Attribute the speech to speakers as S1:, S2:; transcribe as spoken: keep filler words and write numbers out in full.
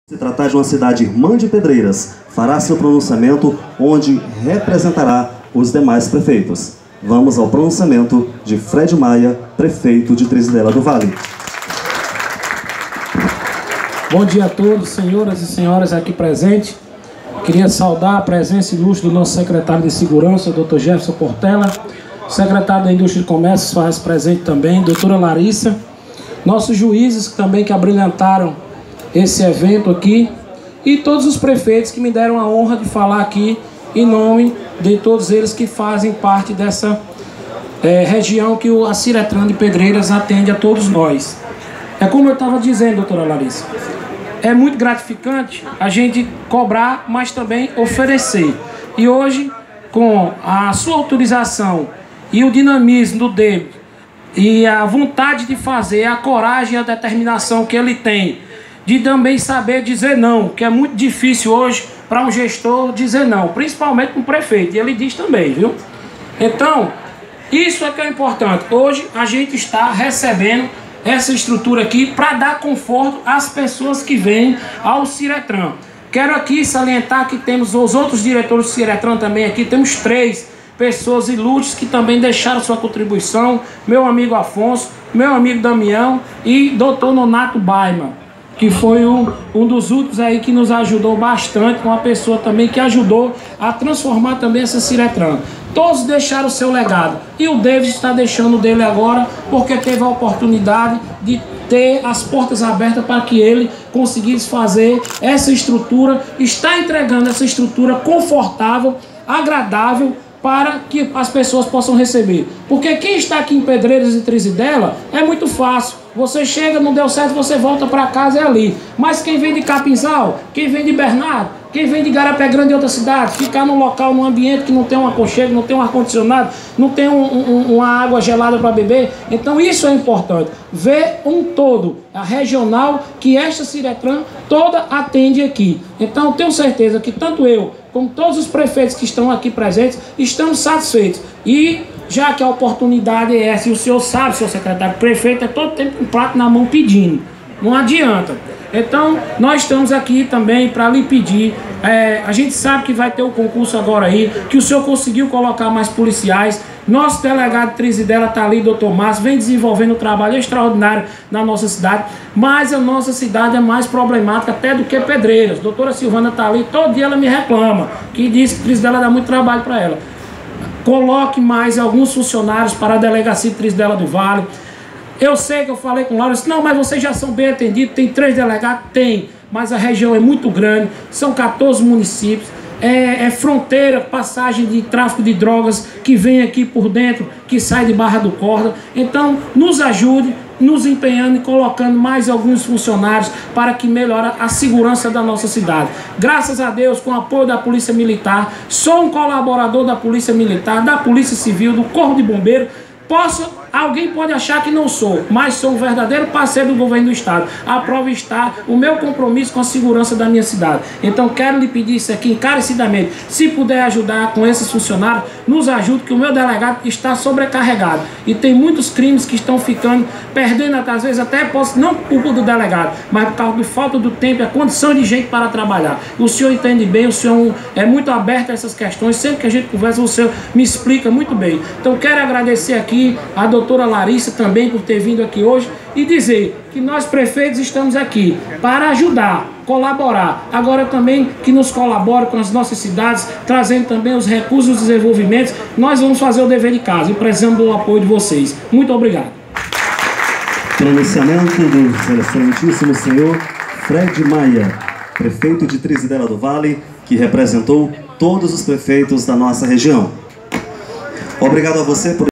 S1: Se tratar de uma cidade irmã de Pedreiras, fará seu pronunciamento onde representará os demais prefeitos. Vamos ao pronunciamento de Fred Maia, prefeito de Trizidela do Vale.
S2: Bom dia a todos, senhoras e senhores aqui presentes. Queria saudar a presença ilustre do nosso secretário de Segurança, doutor Jefferson Portela, secretário da Indústria e Comércio faz presente também, doutora Larissa, nossos juízes também que abrilhantaram esse evento aqui, e todos os prefeitos que me deram a honra de falar aqui em nome de todos eles que fazem parte dessa é, região que a Ciretran de Pedreiras atende a todos nós. É como eu estava dizendo, doutora Larissa, é muito gratificante a gente cobrar, mas também oferecer. E hoje, com a sua autorização e o dinamismo do David, e a vontade de fazer, a coragem e a determinação que ele tem, de também saber dizer não, que é muito difícil hoje para um gestor dizer não, principalmente para um prefeito, e ele diz também, viu? Então, isso é que é importante. Hoje a gente está recebendo essa estrutura aqui para dar conforto às pessoas que vêm ao Ciretran. Quero aqui salientar que temos os outros diretores do Ciretran também aqui, temos três pessoas ilustres que também deixaram sua contribuição, meu amigo Afonso, meu amigo Damião e doutor Nonato Baima, que foi um, um dos últimos aí que nos ajudou bastante, uma pessoa também que ajudou a transformar também essa Ciretran. Todos deixaram o seu legado, e o David está deixando o dele agora, porque teve a oportunidade de ter as portas abertas para que ele conseguisse fazer essa estrutura, está entregando essa estrutura confortável, agradável, para que as pessoas possam receber. Porque quem está aqui em Pedreiras e Trizidela é muito fácil. Você chega, não deu certo, você volta para casa, é ali. Mas quem vem de Capinzal, quem vem de Bernardo, quem vem de Garapé Grande e outra cidade, ficar num local, num ambiente que não tem um aconchego, não tem um ar-condicionado, não tem um, um, uma água gelada para beber. Então isso é importante. Ver um todo, a regional, que esta Ciretran toda atende aqui. Então tenho certeza que tanto eu, como todos os prefeitos que estão aqui presentes, estamos satisfeitos. E já que a oportunidade é essa, e o senhor sabe, senhor secretário, prefeito é todo tempo com um prato na mão pedindo. Não adianta. Então, nós estamos aqui também para lhe pedir, é, a gente sabe que vai ter o concurso agora aí, que o senhor conseguiu colocar mais policiais. Nosso delegado de Trizidela está ali, doutor Márcio, vem desenvolvendo um trabalho extraordinário na nossa cidade, mas a nossa cidade é mais problemática até do que Pedreiras. Doutora Silvana está ali, todo dia ela me reclama, que diz que Trizidela dá muito trabalho para ela. Coloque mais alguns funcionários para a delegacia de Trizidela do Vale. Eu sei que eu falei com o Laura, disse, não, mas vocês já são bem atendidos, tem três delegados? Tem, mas a região é muito grande, são quatorze municípios, é, é fronteira, passagem de tráfico de drogas que vem aqui por dentro, que sai de Barra do Corda. Então, nos ajude, nos empenhando e colocando mais alguns funcionários para que melhore a segurança da nossa cidade. Graças a Deus, com o apoio da Polícia Militar, sou um colaborador da Polícia Militar, da Polícia Civil, do Corpo de Bombeiros. Posso, alguém pode achar que não sou, mas sou um verdadeiro parceiro do governo do estado. A prova está o meu compromisso com a segurança da minha cidade. Então quero lhe pedir isso aqui encarecidamente. Se puder ajudar com esses funcionários, nos ajude, que o meu delegado está sobrecarregado. E tem muitos crimes que estão ficando, perdendo às vezes até, posso, não por culpa do delegado, mas por causa da falta do tempo e a condição de gente para trabalhar. O senhor entende bem, o senhor é muito aberto a essas questões. Sempre que a gente conversa, o senhor me explica muito bem. Então quero agradecer aqui a doutora Larissa também por ter vindo aqui hoje e dizer que nós prefeitos estamos aqui para ajudar, colaborar. Agora também que nos colabore com as nossas cidades, trazendo também os recursos e desenvolvimentos. Nós vamos fazer o dever de casa e precisamos do apoio de vocês. Muito obrigado.
S1: Pronunciamento do excelentíssimo senhor Fred Maia, prefeito de Trizidela do Vale, que representou todos os prefeitos da nossa região. Obrigado a você por